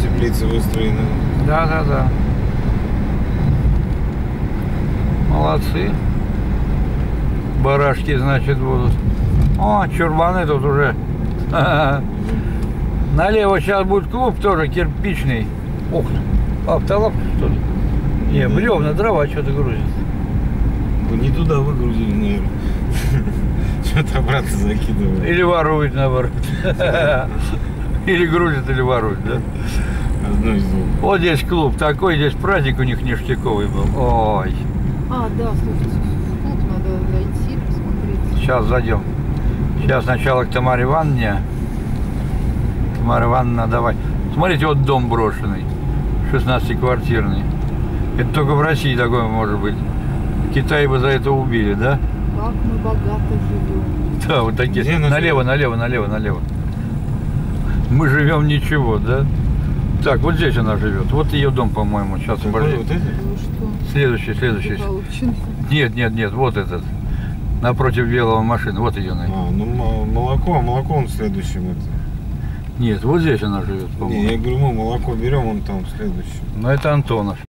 теплицы выстроены. Да. Молодцы. Барашки, значит, будут. О, чурбаны тут уже. Налево сейчас будет клуб тоже кирпичный. Ух, автолапка, что ли? Не, бревна, дрова что-то грузит. Вы не туда выгрузили, наверное. Что-то обратно закидывают. Или воруют, наоборот. Или грузят, или воруют, да? Одно из двух. Вот здесь клуб такой, здесь праздник у них ништяковый был. Ой. А, да, слушайте, в клуб надо зайти, посмотреть. Сейчас зайдем. Сейчас сначала к Тамаре Ивановне. Тамара Ивановна, давай. Смотрите, вот дом брошенный. 16-квартирный. Это только в России такое может быть. В Китае бы за это убили, да? Как мы богато живем. Да, вот такие. Где Налево. Мы живем ничего, да? Так, вот здесь она живет. Вот ее дом, по-моему. Сейчас, Какой вот это? Ну что? Следующий. Получен. Нет, вот этот. Напротив белого машины. Вот ее, наверное. А, ну молоко он в следующем. Это. Нет, вот здесь она живет, Не, по-моему. я говорю, мы молоко берем, он там в следующем. Но это Антонов.